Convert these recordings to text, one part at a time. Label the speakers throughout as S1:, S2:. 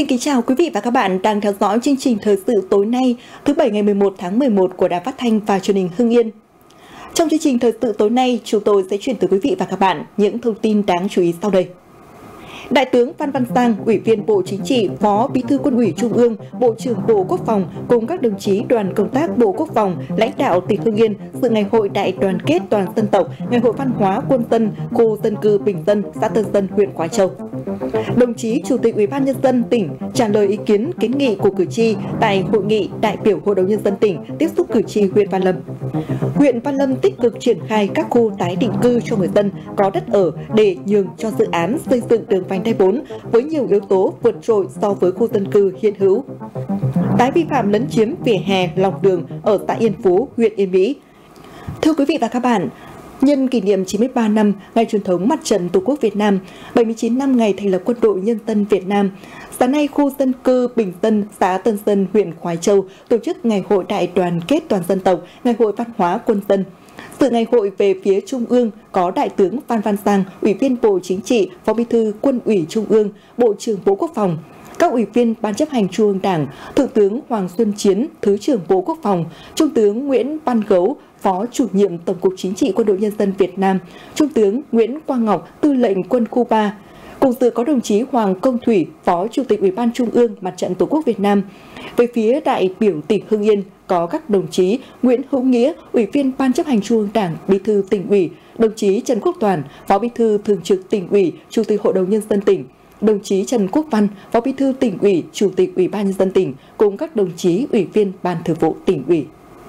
S1: Xin kính chào quý vị và các bạn đang theo dõi chương trình thời sự tối nay, thứ Bảy ngày 11 tháng 11 của Đài Phát thanh và Truyền hình Hưng Yên. Trong chương trình thời sự tối nay, chúng tôi sẽ chuyển tới quý vị và các bạn những thông tin đáng chú ý sau đây. Đại tướng Phan Văn Giang, Ủy viên Bộ Chính trị, Phó Bí thư Quân ủy Trung ương, Bộ trưởng Bộ Quốc phòng cùng các đồng chí đoàn công tác Bộ Quốc phòng, lãnh đạo tỉnh Hưng Yên dự ngày hội đại đoàn kết toàn dân tộc, ngày hội văn hóa quân dân, khu dân cư Bình Dân, xã Tân Dân, huyện Khói Châu. Đồng chí Chủ tịch Ủy ban Nhân dân tỉnh trả lời ý kiến kiến nghị của cử tri tại hội nghị đại biểu Hội đồng Nhân dân tỉnh tiếp xúc cử tri huyện Văn Lâm. Huyện Văn Lâm tích cực triển khai các khu tái định cư cho người dân có đất ở để nhường cho dự án xây dựng đường vành đai 4 với nhiều yếu tố vượt trội so với khu dân cư hiện hữu. Tái vi phạm lấn chiếm vỉa hè lòng đường ở xã Yên Phú, huyện Yên Mỹ. Thưa quý vị và các bạn, nhân kỷ niệm 93 năm ngày truyền thống Mặt trận Tổ quốc Việt Nam, 79 năm ngày thành lập Quân đội Nhân dân Việt Nam, sáng nay khu dân cư Bình Dân, xã Tân Dân, huyện Khói Châu tổ chức ngày hội đại đoàn kết toàn dân tộc, ngày hội văn hóa quân dân. Dự ngày hội về phía Trung ương có Đại tướng Phan Văn Giang, Ủy viên Bộ Chính trị, Phó Bí thư Quân ủy Trung ương, Bộ trưởng Bộ Quốc phòng, các ủy viên Ban chấp hành Trung ương Đảng, Thượng tướng Hoàng Xuân Chiến, Thứ trưởng Bộ Quốc phòng, Trung tướng Nguyễn Văn Gấu, Phó Chủ nhiệm Tổng cục Chính trị Quân đội Nhân dân Việt Nam, Trung tướng Nguyễn Quang Ngọc, Tư lệnh Quân khu 3. Cùng dự có đồng chí Hoàng Công Thủy, Phó Chủ tịch Ủy ban Trung ương Mặt trận Tổ quốc Việt Nam. Về phía đại biểu tỉnh Hưng Yên có các đồng chí Nguyễn Hữu Nghĩa, Ủy viên Ban chấp hành Trung ương Đảng, Bí thư Tỉnh ủy, đồng chí Trần Quốc Toàn, Phó Bí thư Thường trực Tỉnh ủy, Chủ tịch Hội đồng Nhân dân tỉnh, đồng chí Trần Quốc Văn, Phó Bí thư Tỉnh ủy, Chủ tịch Ủy ban Nhân dân tỉnh cùng các đồng chí Ủy viên Ban Thường vụ Tỉnh ủy.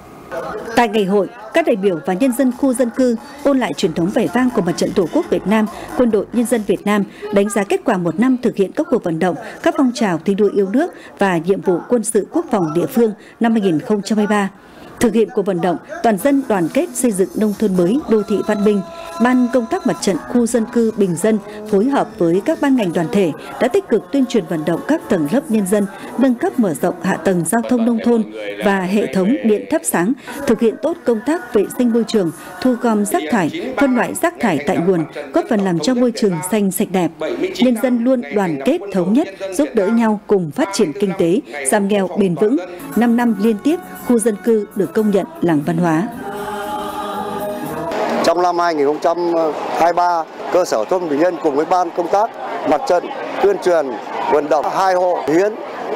S2: Tại ngày hội, các đại biểu và nhân dân khu dân cư ôn lại truyền thống vẻ vang của Mặt trận Tổ quốc Việt Nam, Quân đội Nhân dân Việt Nam, đánh giá kết quả một năm thực hiện các cuộc vận động, các phong trào thi đua yêu nước và nhiệm vụ quân sự quốc phòng địa phương năm 2023. Thực hiện cuộc vận động toàn dân đoàn kết xây dựng nông thôn mới, đô thị văn minh, Ban công tác Mặt trận khu dân cư Bình Dân phối hợp với các ban ngành đoàn thể đã tích cực tuyên truyền vận động các tầng lớp nhân dân nâng cấp mở rộng hạ tầng giao thông nông thôn và hệ thống điện thắp sáng, thực hiện tốt công tác vệ sinh môi trường, thu gom rác thải, phân loại rác thải tại nguồn, góp phần làm cho môi trường xanh sạch đẹp. Nhân dân luôn đoàn kết thống nhất, giúp đỡ nhau cùng phát triển kinh tế, giảm nghèo bền vững. 5 năm liên tiếp, khu dân cư được công nhận làng văn hóa.
S3: Trong năm 2023, cơ sở thôn Bình Yên cùng với ban công tác Mặt trận tuyên truyền vận động 2 hộ hiến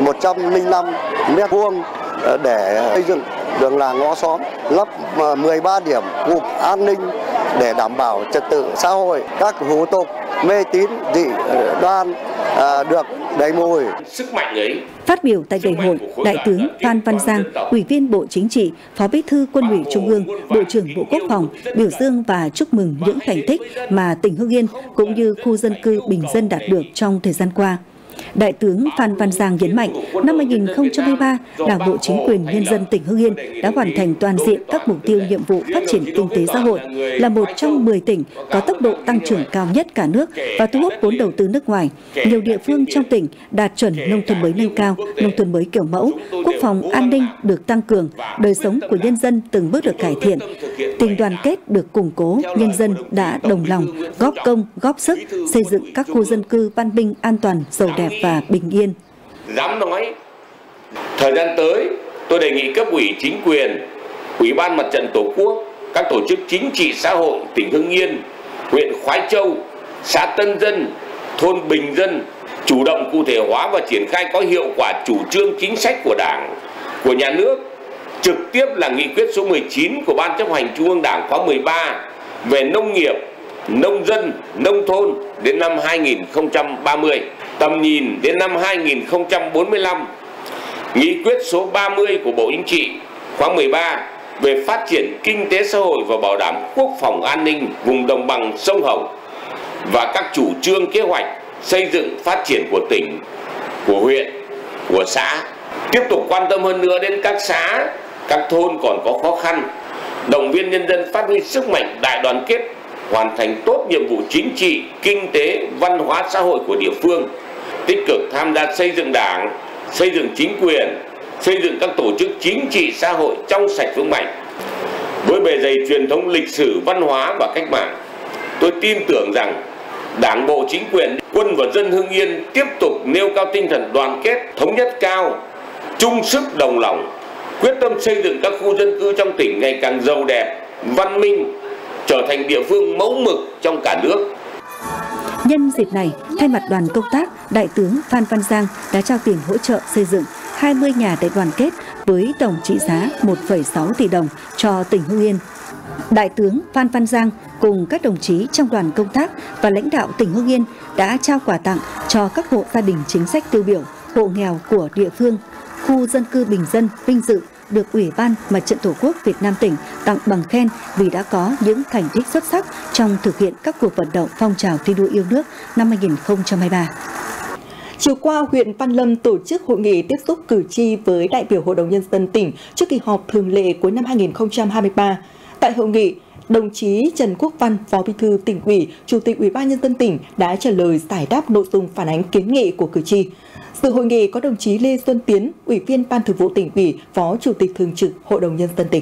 S3: 105 mét vuông để xây dựng đường làng ngõ xóm, lắp 13 điểm cụm an ninh để đảm bảo trật tự xã hội, các hủ tục mê tín dị đoan được đẩy lùi.
S4: Sức mạnh ấy.
S2: Phát biểu tại ngày hội, Đại tướng Phan Văn Giang, Ủy viên Bộ Chính trị, Phó Bí thư Quân ủy Trung ương, Bộ trưởng Bộ Quốc phòng biểu dương và chúc mừng những thành tích mà tỉnh Hưng Yên cũng như khu dân cư Bình Dân đạt được trong thời gian qua. Đại tướng Phan Văn Giang nhấn mạnh, năm 2023, Đảng bộ chính quyền nhân dân tỉnh Hưng Yên đã hoàn thành toàn diện các mục tiêu nhiệm vụ phát triển kinh tế xã hội, là một trong 10 tỉnh có tốc độ tăng trưởng cao nhất cả nước và thu hút vốn đầu tư nước ngoài. Nhiều địa phương trong tỉnh đạt chuẩn nông thôn mới nâng cao, nông thôn mới kiểu mẫu, quốc phòng an ninh được tăng cường, đời sống của nhân dân từng bước được cải thiện, tình đoàn kết được củng cố, nhân dân đã đồng lòng, góp công, góp sức xây dựng các khu dân cư văn minh, an toàn, giàu đẹp và bình yên.
S4: Dám nói, thời gian tới, tôi đề nghị cấp ủy chính quyền, Ủy ban Mặt trận Tổ quốc, các tổ chức chính trị xã hội tỉnh Hưng Yên, huyện Khói Châu, xã Tân Dân, thôn Bình Dân chủ động cụ thể hóa và triển khai có hiệu quả chủ trương chính sách của Đảng, của nhà nước, trực tiếp là nghị quyết số 19 của Ban chấp hành Trung ương Đảng khóa 13 về nông nghiệp, nông dân, nông thôn đến năm 2030, tầm nhìn đến năm 2045, nghị quyết số 30 của Bộ Chính trị khóa 13 về phát triển kinh tế xã hội và bảo đảm quốc phòng an ninh vùng đồng bằng sông Hồng và các chủ trương kế hoạch xây dựng phát triển của tỉnh, của huyện, của xã. Tiếp tục quan tâm hơn nữa đến các xã, các thôn còn có khó khăn, động viên nhân dân phát huy sức mạnh đại đoàn kết, hoàn thành tốt nhiệm vụ chính trị, kinh tế, văn hóa xã hội của địa phương, tích cực tham gia xây dựng Đảng, xây dựng chính quyền, xây dựng các tổ chức chính trị xã hội trong sạch vững mạnh. Với bề dày truyền thống lịch sử, văn hóa và cách mạng, tôi tin tưởng rằng Đảng bộ, chính quyền, Quân và dân Hưng Yên tiếp tục nêu cao tinh thần đoàn kết, thống nhất cao, chung sức đồng lòng, quyết tâm xây dựng các khu dân cư trong tỉnh ngày càng giàu đẹp, văn minh, trở thành địa phương mẫu mực trong cả nước.
S2: Nhân dịp này, thay mặt đoàn công tác, Đại tướng Phan Văn Giang đã trao tiền hỗ trợ xây dựng 20 nhà đại đoàn kết với tổng trị giá 1,6 tỷ đồng cho tỉnh Hưng Yên. Đại tướng Phan Văn Giang cùng các đồng chí trong đoàn công tác và lãnh đạo tỉnh Hưng Yên đã trao quà tặng cho các hộ gia đình chính sách tiêu biểu, hộ nghèo của địa phương, khu dân cư bình dân vinh dự được Ủy ban Mặt trận Tổ quốc Việt Nam tỉnh tặng bằng khen vì đã có những thành tích xuất sắc trong thực hiện các cuộc vận động phong trào thi đua yêu nước năm 2023.
S1: Chiều qua, huyện Văn Lâm tổ chức hội nghị tiếp xúc cử tri với đại biểu Hội đồng Nhân dân tỉnh trước kỳ họp thường lệ cuối năm 2023. Tại hội nghị, đồng chí Trần Quốc Văn, Phó Bí thư Tỉnh ủy, Chủ tịch Ủy ban Nhân dân tỉnh đã trả lời giải đáp nội dung phản ánh kiến nghị của cử tri. Dự hội nghị có đồng chí Lê Xuân Tiến, Ủy viên Ban Thường vụ Tỉnh ủy, Phó Chủ tịch Thường trực Hội đồng Nhân dân tỉnh.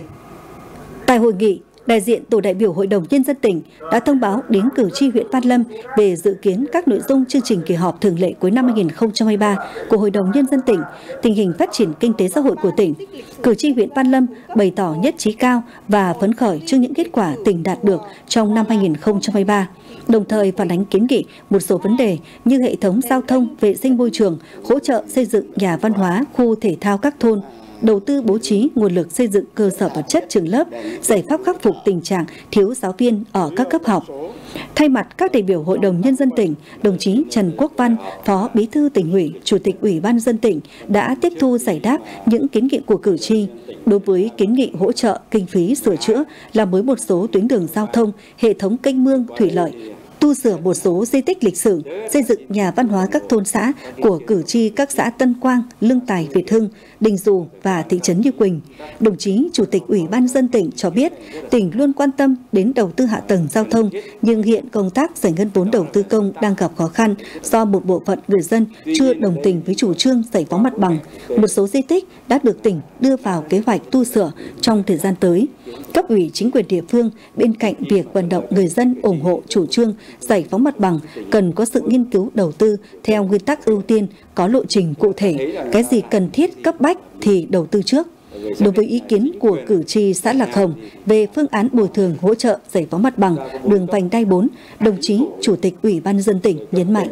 S2: Tại hội nghị, đại diện tổ đại biểu Hội đồng Nhân dân tỉnh đã thông báo đến cử tri huyện Văn Lâm về dự kiến các nội dung chương trình kỳ họp thường lệ cuối năm 2023 của Hội đồng Nhân dân tỉnh, tình hình phát triển kinh tế xã hội của tỉnh. Cử tri huyện Văn Lâm bày tỏ nhất trí cao và phấn khởi trước những kết quả tỉnh đạt được trong năm 2023, đồng thời phản ánh kiến nghị một số vấn đề như hệ thống giao thông, vệ sinh môi trường, hỗ trợ xây dựng nhà văn hóa, khu thể thao các thôn, đầu tư bố trí nguồn lực xây dựng cơ sở vật chất trường lớp, giải pháp khắc phục tình trạng thiếu giáo viên ở các cấp học. Thay mặt các đại biểu Hội đồng Nhân dân tỉnh, đồng chí Trần Quốc Văn, Phó Bí thư Tỉnh ủy, Chủ tịch Ủy ban Nhân dân tỉnh đã tiếp thu giải đáp những kiến nghị của cử tri. Đối với kiến nghị hỗ trợ kinh phí sửa chữa, làm mới một số tuyến đường giao thông, hệ thống kênh mương, thủy lợi, tu sửa một số di tích lịch sử, xây dựng nhà văn hóa các thôn xã của cử tri các xã Tân Quang, Lương Tài, Việt Hưng, Đình Dù và thị trấn Như Quỳnh. Đồng chí Chủ tịch Ủy ban Nhân dân tỉnh cho biết, tỉnh luôn quan tâm đến đầu tư hạ tầng giao thông, nhưng hiện công tác giải ngân vốn đầu tư công đang gặp khó khăn do một bộ phận người dân chưa đồng tình với chủ trương giải phóng mặt bằng. Một số di tích đã được tỉnh đưa vào kế hoạch tu sửa trong thời gian tới. Cấp ủy chính quyền địa phương bên cạnh việc vận động người dân ủng hộ chủ trương giải phóng mặt bằng cần có sự nghiên cứu đầu tư theo nguyên tắc ưu tiên, có lộ trình cụ thể, cái gì cần thiết cấp bách thì đầu tư trước. Đối với ý kiến của cử tri xã Lạc Hồng về phương án bồi thường hỗ trợ giải phóng mặt bằng đường vành đai 4, đồng chí Chủ tịch Ủy ban Nhân dân tỉnh nhấn mạnh.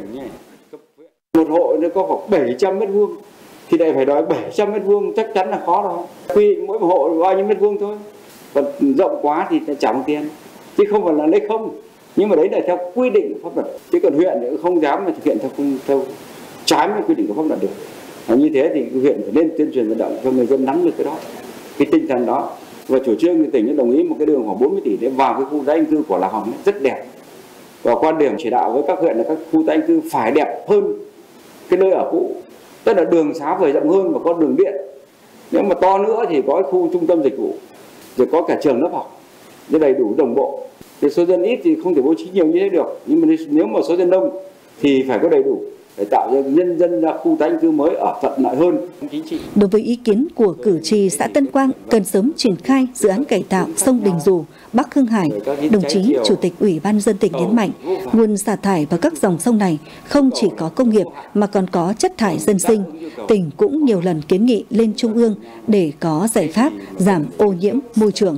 S5: Một hộ nó có khoảng 700 m² thì lại phải đòi 700 m² chắc chắn là khó rồi. Quy định mỗi một hộ bao nhiêu mét vuông thôi. Còn rộng quá thì trả bằng tiền, chứ không phải là lấy không. Nhưng mà đấy là theo quy định của pháp luật. Chứ còn huyện thì không dám mà thực hiện theo trái với quy định của pháp luật được. Và như thế thì huyện phải nên tuyên truyền vận động cho người dân nắm được cái đó, cái tinh thần đó. Và chủ trương thì tỉnh đồng ý một cái đường khoảng 40 tỷ để vào cái khu tái định cư của Lạc Hồng rất đẹp. Và quan điểm chỉ đạo với các huyện là các khu tái định cư phải đẹp hơn cái nơi ở cũ. Tức là đường xá phải rộng hơn và có đường điện. Nếu mà to nữa thì có khu trung tâm dịch vụ, rồi có cả trường lớp học, để đầy đủ đồng bộ. Thì số dân ít thì không thể bố trí nhiều như thế được, nhưng mà nếu mà số dân đông thì phải có đầy đủ để tạo cho nhân dân ra khu tái định cư mới ở thuận lợi hơn.
S2: Đối với ý kiến của cử tri xã Tân Quang cần sớm triển khai dự án cải tạo sông Đình Dù, Bắc Hưng Hải, đồng chí Chủ tịch Ủy ban Nhân dân tỉnh nhấn mạnh, nguồn xả thải vào các dòng sông này không chỉ có công nghiệp mà còn có chất thải dân sinh. Tỉnh cũng nhiều lần kiến nghị lên Trung ương để có giải pháp giảm ô nhiễm môi trường.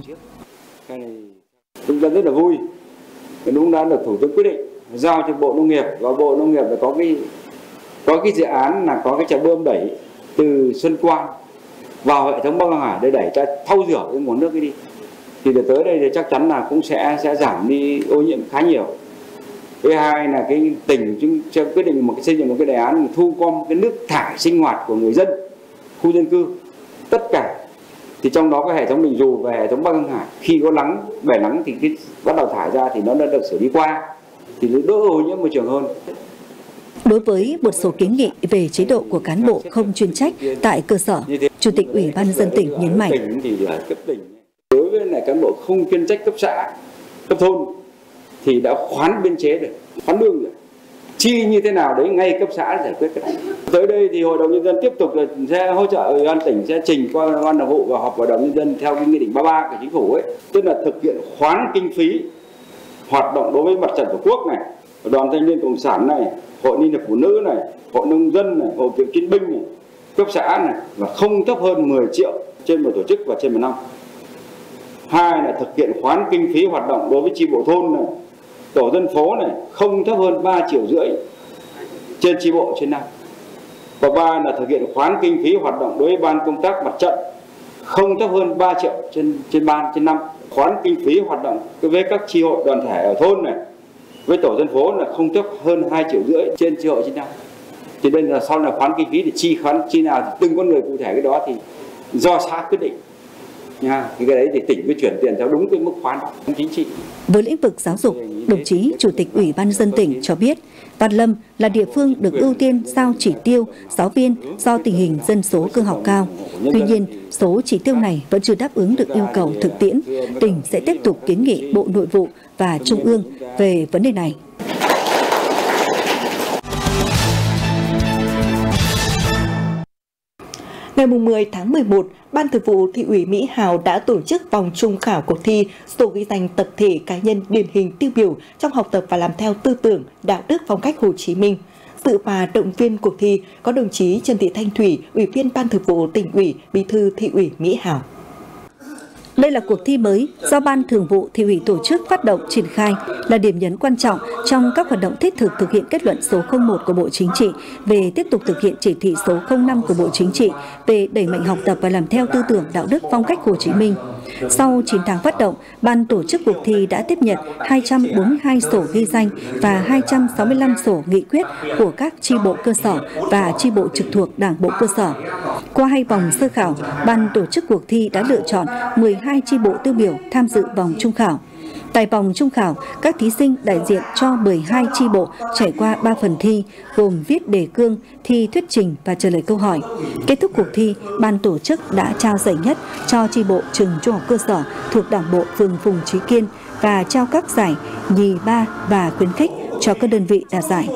S5: Chúng ta rất là vui, đúng đã được Thủ tướng quyết định giao cho Bộ Nông nghiệp, và Bộ Nông nghiệp là có cái dự án là có cái trạm bơm đẩy từ Xuân Quan vào hệ thống Bắc Hưng Hải để đẩy ra thâu rửa cái nguồn nước ấy đi. Thì tới đây thì chắc chắn là cũng sẽ giảm đi ô nhiễm khá nhiều. Thứ hai là cái tỉnh chúng sẽ quyết định xây dựng một cái đề án thu gom cái nước thải sinh hoạt của người dân, khu dân cư, tất cả. Thì trong đó có hệ thống Đình Dù và hệ thống Bắc Hưng Hải, khi có nắng, bể nắng thì cái bắt đầu thải ra thì nó đã được xử lý qua, thì nó đỡ ô nhiễm môi trường hơn.
S2: Đối với một số kiến nghị về chế độ của cán bộ không chuyên trách tại cơ sở, Chủ tịch Ủy ban Nhân dân tỉnh nhấn mạnh.
S5: Đối với lại cán bộ không chuyên trách cấp xã, cấp thôn thì đã khoán biên chế rồi, khoán lương rồi. Chi như thế nào đấy ngay cấp xã giải quyết cái này. Tới đây thì Hội đồng Nhân dân tiếp tục sẽ hỗ trợ Ủy ban tỉnh sẽ trình qua Ban Thường vụ và họp Hội đồng Nhân dân theo cái nghị định 33 của Chính phủ ấy, tức là thực hiện khoán kinh phí hoạt động đối với Mặt trận Tổ quốc này, Đoàn Thanh niên Cộng sản này, Hội Liên hiệp Phụ nữ này, Hội Nông dân này, Hội Cựu chiến binh này, cấp xã này là không thấp hơn 10 triệu trên một tổ chức và trên một năm. Hai là thực hiện khoán kinh phí hoạt động đối với chi bộ thôn này, tổ dân phố này không thấp hơn 3,5 triệu trên chi bộ trên năm. Và ba là thực hiện khoán kinh phí hoạt động đối với ban công tác mặt trận không thấp hơn 3 triệu trên ban trên năm. Khoán kinh phí hoạt động với các chi hội đoàn thể ở thôn này với tổ dân phố là không thấp hơn 2,5 triệu trên chi hội trên năm. Thì đây là sau là khoán kinh phí thì khoán chi nào thì từng con người cụ thể cái đó thì do xã quyết định nha. Thì cái đấy thì tỉnh mới chuyển tiền theo đúng cái mức khoán chính trị.
S2: Với lĩnh vực giáo dục, đồng chí Chủ tịch Ủy ban nhân dân tỉnh cho biết, Văn Lâm là địa phương được ưu tiên giao chỉ tiêu giáo viên do tình hình dân số cơ học cao. Tuy nhiên, số chỉ tiêu này vẫn chưa đáp ứng được yêu cầu thực tiễn. Tỉnh sẽ tiếp tục kiến nghị Bộ Nội vụ và Trung ương về vấn đề này.
S1: Ngày 10 tháng 11, Ban Thường vụ Thị ủy Mỹ Hào đã tổ chức vòng chung khảo cuộc thi sổ ghi danh tập thể cá nhân điển hình tiêu biểu trong học tập và làm theo tư tưởng, đạo đức phong cách Hồ Chí Minh. Dự và động viên cuộc thi có đồng chí Trần Thị Thanh Thủy, Ủy viên Ban Thường vụ Tỉnh ủy, Bí thư Thị ủy Mỹ Hào.
S2: Đây là cuộc thi mới do Ban Thường vụ Thị ủy tổ chức phát động triển khai, là điểm nhấn quan trọng trong các hoạt động thiết thực hiện kết luận số 01 của Bộ Chính trị về tiếp tục thực hiện chỉ thị số 05 của Bộ Chính trị về đẩy mạnh học tập và làm theo tư tưởng đạo đức phong cách Hồ Chí Minh. Sau 9 tháng phát động, Ban tổ chức cuộc thi đã tiếp nhận 242 sổ ghi danh và 265 sổ nghị quyết của các chi bộ cơ sở và chi bộ trực thuộc Đảng bộ cơ sở. Qua 2 vòng sơ khảo, Ban tổ chức cuộc thi đã lựa chọn 12 chi bộ tiêu biểu tham dự vòng chung khảo. Tại vòng chung khảo, các thí sinh đại diện cho 12 chi bộ trải qua 3 phần thi, gồm viết đề cương, thi thuyết trình và trả lời câu hỏi. Kết thúc cuộc thi, Ban tổ chức đã trao giải nhất cho chi bộ trường trung học cơ sở thuộc Đảng bộ phường Phùng Trí Kiên và trao các giải nhì, ba và khuyến khích cho các đơn vị đạt giải.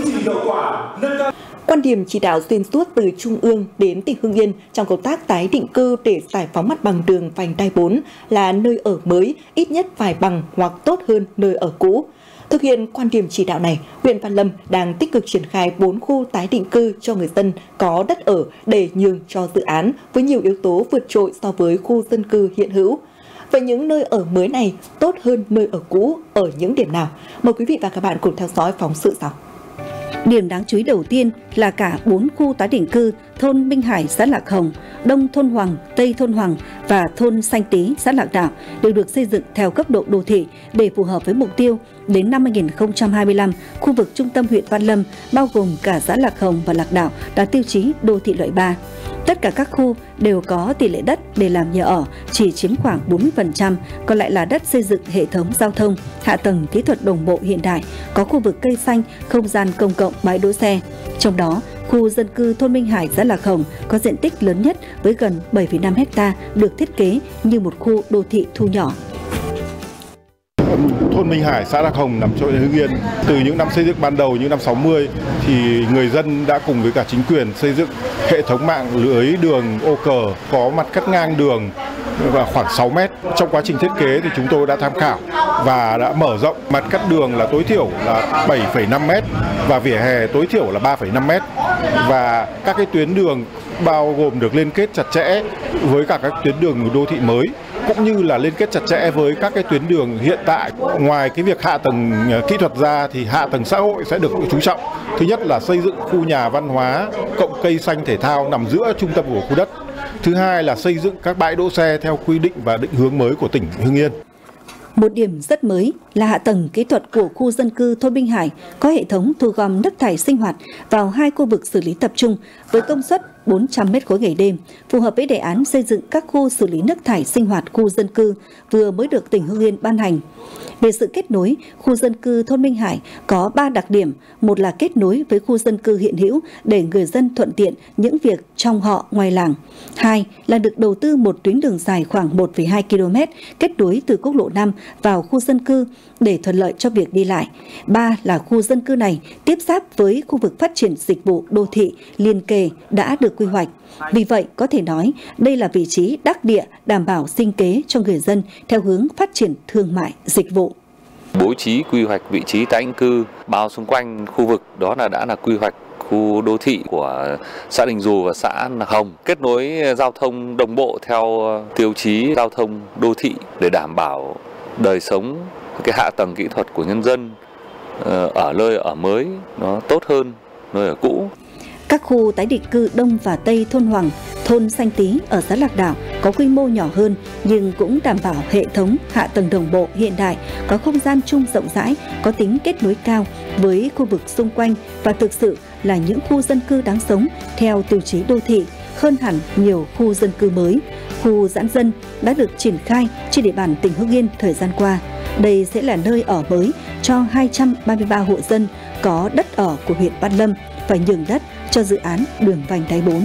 S1: Quan điểm chỉ đạo xuyên suốt từ Trung ương đến tỉnh Hưng Yên trong công tác tái định cư để giải phóng mặt bằng đường vành đai 4 là nơi ở mới ít nhất phải bằng hoặc tốt hơn nơi ở cũ. Thực hiện quan điểm chỉ đạo này, huyện Văn Lâm đang tích cực triển khai 4 khu tái định cư cho người dân có đất ở để nhường cho dự án với nhiều yếu tố vượt trội so với khu dân cư hiện hữu. Vậy những nơi ở mới này tốt hơn nơi ở cũ ở những điểm nào? Mời quý vị và các bạn cùng theo dõi phóng sự sau.
S2: Điểm đáng chú ý đầu tiên là cả 4 khu tái định cư thôn Minh Hải, xã Lạc Hồng, Đông thôn Hoàng, Tây thôn Hoàng và thôn Xanh Tý, xã Lạc Đạo đều được xây dựng theo cấp độ đô thị để phù hợp với mục tiêu đến năm 2025, khu vực trung tâm huyện Văn Lâm bao gồm cả xã Lạc Hồng và Lạc Đạo đạt tiêu chí đô thị loại 3. Tất cả các khu đều có tỷ lệ đất để làm nhà ở chỉ chiếm khoảng 40%, còn lại là đất xây dựng hệ thống giao thông, hạ tầng kỹ thuật đồng bộ hiện đại, có khu vực cây xanh, không gian công cộng, bãi đỗ xe. Trong đó, khu dân cư thôn Minh Hải, xã Lạc Hồng có diện tích lớn nhất với gần 7,5 ha được thiết kế như một khu đô thị thu nhỏ.
S6: Thôn Minh Hải, xã Lạc Hồng nằm trong Hưng Yên. Từ những năm xây dựng ban đầu những năm 60 thì người dân đã cùng với cả chính quyền xây dựng hệ thống mạng lưới đường ô cờ có mặt cắt ngang đường và khoảng 6 mét. Trong quá trình thiết kế thì chúng tôi đã tham khảo và đã mở rộng mặt cắt đường là tối thiểu là 7,5 mét và vỉa hè tối thiểu là 3,5 mét. Và các cái tuyến đường bao gồm được liên kết chặt chẽ với cả các tuyến đường đô thị mới, cũng như là liên kết chặt chẽ với các cái tuyến đường hiện tại. Ngoài cái việc hạ tầng kỹ thuật ra thì hạ tầng xã hội sẽ được chú trọng. Thứ nhất là xây dựng khu nhà văn hóa cộng cây xanh thể thao nằm giữa trung tâm của khu đất. Thứ hai là xây dựng các bãi đỗ xe theo quy định và định hướng mới của tỉnh Hưng Yên.
S2: Một điểm rất mới là hạ tầng kỹ thuật của khu dân cư thôn Minh Hải có hệ thống thu gom nước thải sinh hoạt vào 2 khu vực xử lý tập trung với công suất 400 m3 ngày đêm, phù hợp với đề án xây dựng các khu xử lý nước thải sinh hoạt khu dân cư vừa mới được tỉnh Hưng Yên ban hành. Về sự kết nối, khu dân cư thôn Minh Hải có 3 đặc điểm. Một là kết nối với khu dân cư hiện hữu để người dân thuận tiện những việc trong họ ngoài làng. 2 là được đầu tư một tuyến đường dài khoảng 1,2 km kết nối từ quốc lộ 5 vào khu dân cư để thuận lợi cho việc đi lại. 3 là khu dân cư này tiếp giáp với khu vực phát triển dịch vụ đô thị liền kề đã được quy hoạch. Vì vậy, có thể nói đây là vị trí đắc địa đảm bảo sinh kế cho người dân theo hướng phát triển thương mại dịch vụ.
S7: Bố trí quy hoạch vị trí tái định cư bao xung quanh khu vực đó đã là quy hoạch khu đô thị của xã Đình Dù và xã Nạc Hồng, kết nối giao thông đồng bộ theo tiêu chí giao thông đô thị để đảm bảo đời sống, cái hạ tầng kỹ thuật của nhân dân ở nơi ở mới nó tốt hơn nơi ở cũ.
S2: Các khu tái định cư Đông và Tây thôn Hoàng, thôn Xanh Tý ở xã Lạc Đảo có quy mô nhỏ hơn nhưng cũng đảm bảo hệ thống hạ tầng đồng bộ hiện đại, có không gian chung rộng rãi, có tính kết nối cao với khu vực xung quanh và thực sự là những khu dân cư đáng sống theo tiêu chí đô thị hơn hẳn nhiều khu dân cư mới. Khu giãn dân đã được triển khai trên địa bàn tỉnh Hưng Yên thời gian qua. Đây sẽ là nơi ở mới cho 233 hộ dân có đất ở của huyện Văn Lâm và nhường đất cho dự án đường vành đai 4.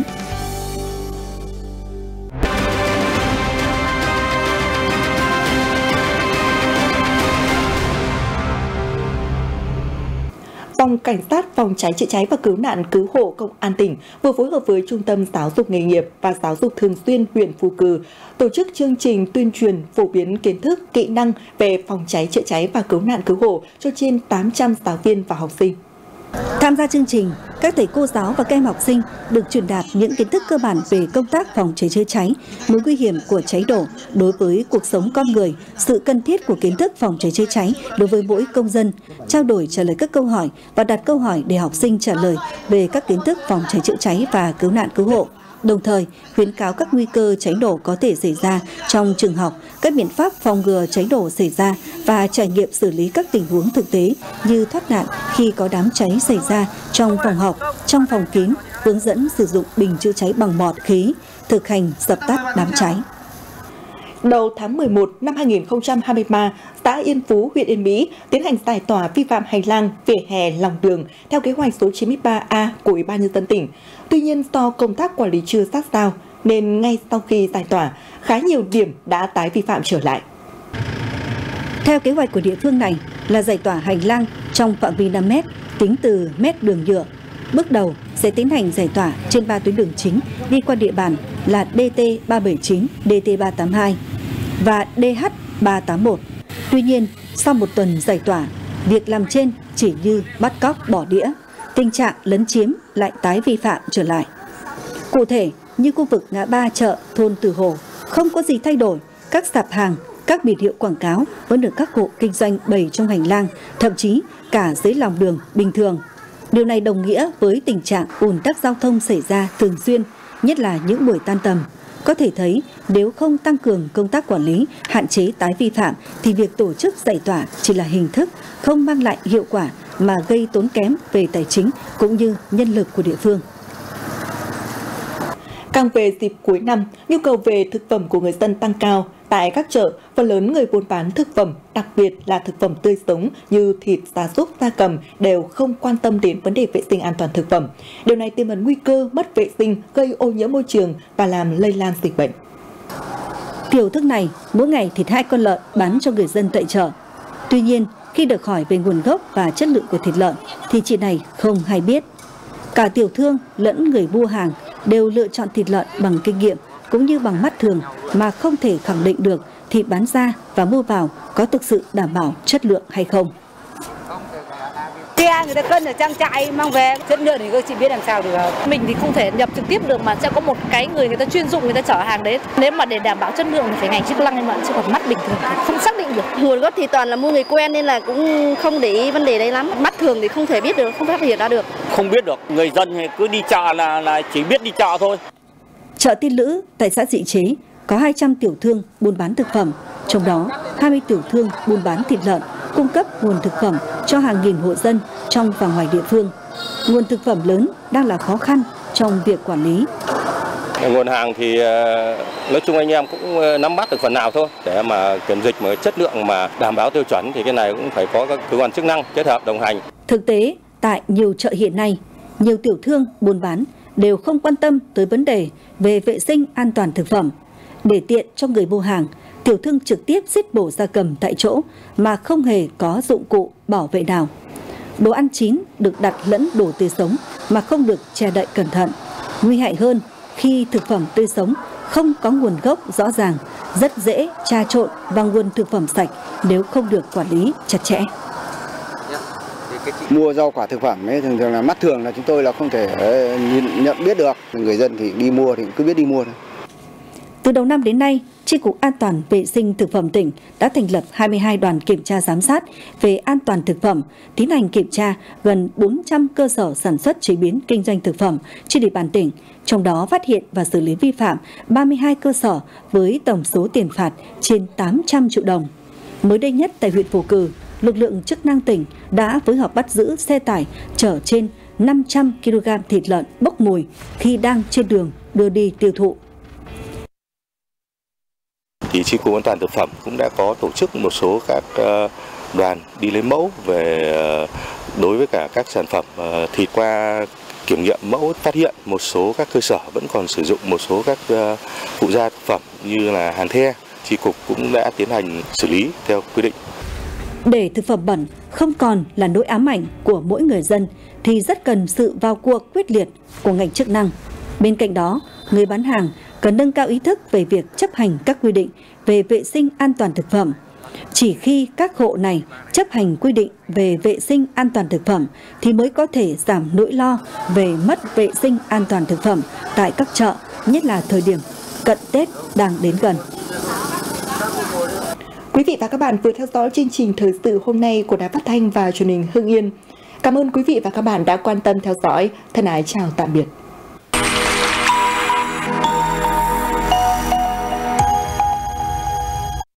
S1: Phòng Cảnh sát Phòng cháy chữa cháy và Cứu nạn Cứu hộ Công an tỉnh vừa phối hợp với Trung tâm Giáo dục nghề nghiệp và Giáo dục thường xuyên huyện Phú Cừ tổ chức chương trình tuyên truyền phổ biến kiến thức, kỹ năng về phòng cháy chữa cháy và cứu nạn cứu hộ cho trên 800 giáo viên và học sinh.
S2: Tham gia chương trình, các thầy cô giáo và các em học sinh được truyền đạt những kiến thức cơ bản về công tác phòng cháy chữa cháy, mối nguy hiểm của cháy nổ đối với cuộc sống con người, sự cần thiết của kiến thức phòng cháy chữa cháy đối với mỗi công dân, trao đổi trả lời các câu hỏi và đặt câu hỏi để học sinh trả lời về các kiến thức phòng cháy chữa cháy và cứu nạn cứu hộ. Đồng thời, khuyến cáo các nguy cơ cháy nổ có thể xảy ra trong trường học, các biện pháp phòng ngừa cháy nổ xảy ra và trải nghiệm xử lý các tình huống thực tế như thoát nạn khi có đám cháy xảy ra trong phòng học, trong phòng kín, hướng dẫn sử dụng bình chữa cháy bằng bọt khí, thực hành dập tắt đám cháy.
S1: Đầu tháng 11 năm 2023, xã Yên Phú, huyện Yên Mỹ tiến hành giải tỏa vi phạm hành lang, vỉa hè, lòng đường theo kế hoạch số 93A của Ủy ban Nhân dân tỉnh. Tuy nhiên, do công tác quản lý chưa sát sao, nên ngay sau khi giải tỏa, khá nhiều điểm đã tái vi phạm trở lại.
S2: Theo kế hoạch của địa phương này là giải tỏa hành lang trong phạm vi 5 m tính từ mét đường nhựa. Bước đầu sẽ tiến hành giải tỏa trên 3 tuyến đường chính đi qua địa bàn là DT379, DT382 và DH381. Tuy nhiên, sau một tuần giải tỏa, việc làm trên chỉ như bắt cóc bỏ đĩa, tình trạng lấn chiếm lại tái vi phạm trở lại. Cụ thể, như khu vực ngã ba chợ thôn Từ Hồ, không có gì thay đổi, các sạp hàng, các biển hiệu quảng cáo vẫn được các hộ kinh doanh bày trong hành lang, thậm chí cả dưới lòng đường bình thường. Điều này đồng nghĩa với tình trạng ùn tắc giao thông xảy ra thường xuyên, nhất là những buổi tan tầm. Có thể thấy nếu không tăng cường công tác quản lý, hạn chế tái vi phạm thì việc tổ chức giải tỏa chỉ là hình thức, không mang lại hiệu quả mà gây tốn kém về tài chính cũng như nhân lực của địa phương.
S1: Càng về dịp cuối năm, nhu cầu về thực phẩm của người dân tăng cao. Tại các chợ, phần lớn người buôn bán thực phẩm, đặc biệt là thực phẩm tươi sống như thịt, gia súc, gia cầm đều không quan tâm đến vấn đề vệ sinh an toàn thực phẩm. Điều này tiềm ẩn nguy cơ mất vệ sinh, gây ô nhiễm môi trường và làm lây lan dịch bệnh.
S2: Tiểu thương này mỗi ngày thịt 2 con lợn bán cho người dân tại chợ. Tuy nhiên, khi được hỏi về nguồn gốc và chất lượng của thịt lợn thì chị này không hay biết. Cả tiểu thương lẫn người mua hàng đều lựa chọn thịt lợn bằng kinh nghiệm cũng như bằng mắt thường mà không thể khẳng định được thịt bán ra và mua vào có thực sự đảm bảo chất lượng hay không.
S8: Xe người ta cân ở trang trại mang về, chất lượng thì các chị biết làm sao được. Mình thì không thể nhập trực tiếp được mà sẽ có một cái người ta chuyên dụng người ta chở hàng đấy. Nếu mà để đảm bảo chất lượng thì phải ngành chức năng mà chứ còn mắt bình thường thì không xác định được.
S9: Nguồn gốc thì toàn là mua người quen nên là cũng không để ý vấn đề đấy lắm. Mắt thường thì không thể biết được, không phát hiện ra được.
S10: Không biết được, người dân cứ đi chợ là chỉ biết đi chợ thôi.
S2: Chợ Tiên Lữ tại xã Dị Chế có 200 tiểu thương buôn bán thực phẩm, trong đó 20 tiểu thương buôn bán thịt lợn, cung cấp nguồn thực phẩm cho hàng nghìn hộ dân trong và ngoài địa phương. Nguồn thực phẩm lớn đang là khó khăn trong việc quản lý.
S11: Nguồn hàng thì nói chung anh em cũng nắm bắt được phần nào thôi. Để mà kiểm dịch mà chất lượng mà đảm bảo tiêu chuẩn thì cái này cũng phải có các cơ quan chức năng kết hợp đồng hành.
S2: Thực tế, tại nhiều chợ hiện nay, nhiều tiểu thương buôn bán đều không quan tâm tới vấn đề về vệ sinh an toàn thực phẩm. Để tiện cho người mua hàng, tiểu thương trực tiếp giết mổ gia cầm tại chỗ mà không hề có dụng cụ bảo vệ nào. Đồ ăn chín được đặt lẫn đồ tươi sống mà không được che đậy cẩn thận. Nguy hại hơn khi thực phẩm tươi sống không có nguồn gốc rõ ràng, rất dễ trà trộn vào nguồn thực phẩm sạch nếu không được quản lý chặt chẽ.
S12: Mua rau quả thực phẩm ấy thường là mắt thường là chúng tôi là không thể nhận biết được. Người dân thì đi mua thì cứ biết đi mua thôi.
S2: Từ đầu năm đến nay, Chi cục An toàn vệ sinh thực phẩm tỉnh đã thành lập 22 đoàn kiểm tra giám sát về an toàn thực phẩm, tiến hành kiểm tra gần 400 cơ sở sản xuất chế biến kinh doanh thực phẩm trên địa bàn tỉnh, trong đó phát hiện và xử lý vi phạm 32 cơ sở với tổng số tiền phạt trên 800 triệu đồng. Mới đây nhất tại huyện Phù Cử, lực lượng chức năng tỉnh đã phối hợp bắt giữ xe tải chở trên 500 kg thịt lợn bốc mùi khi đang trên đường đưa đi tiêu thụ.
S11: Thì Chi cục An toàn thực phẩm cũng đã có tổ chức một số các đoàn đi lấy mẫu về đối với cả các sản phẩm thịt. Qua kiểm nghiệm mẫu phát hiện một số các cơ sở vẫn còn sử dụng một số các phụ gia thực phẩm như là hàn the. Chi cục cũng đã tiến hành xử lý theo quy định.
S2: Để thực phẩm bẩn không còn là nỗi ám ảnh của mỗi người dân thì rất cần sự vào cuộc quyết liệt của ngành chức năng. Bên cạnh đó, người bán hàng cần nâng cao ý thức về việc chấp hành các quy định về vệ sinh an toàn thực phẩm. Chỉ khi các hộ này chấp hành quy định về vệ sinh an toàn thực phẩm thì mới có thể giảm nỗi lo về mất vệ sinh an toàn thực phẩm tại các chợ, nhất là thời điểm cận Tết đang đến gần.
S1: Quý vị và các bạn vừa theo dõi chương trình thời sự hôm nay của Đài Phát thanh và Truyền hình Hưng Yên. Cảm ơn quý vị và các bạn đã quan tâm theo dõi. Thân ái chào tạm biệt.